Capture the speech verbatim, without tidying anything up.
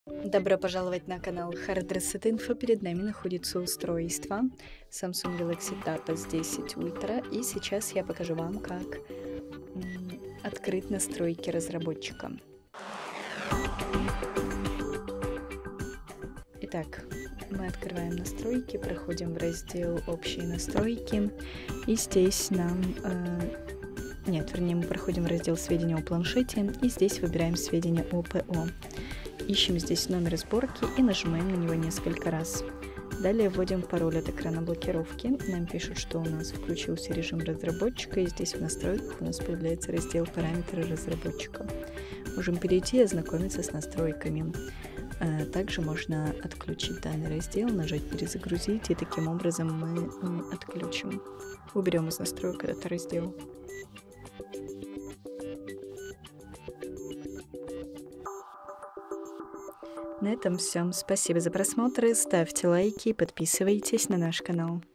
Добро пожаловать на канал Hard Reset Info. Перед нами находится устройство Samsung Galaxy Tab эс десять Ultra. И сейчас я покажу вам, как открыть настройки разработчика. Итак, мы открываем настройки, проходим в раздел «Общие настройки». И здесь нам... Э, нет, вернее, мы проходим в раздел «Сведения о планшете». И здесь выбираем «Сведения о ПО». Ищем здесь номер сборки и нажимаем на него несколько раз. Далее вводим пароль от экрана блокировки. Нам пишут, что у нас включился режим разработчика, и здесь в настройках у нас появляется раздел «Параметры разработчика». Можем перейти и ознакомиться с настройками. Также можно отключить данный раздел, нажать «Перезагрузить», и таким образом мы отключим. Уберем из настроек этот раздел. На этом все. Спасибо за просмотр, ставьте лайки и подписывайтесь на наш канал.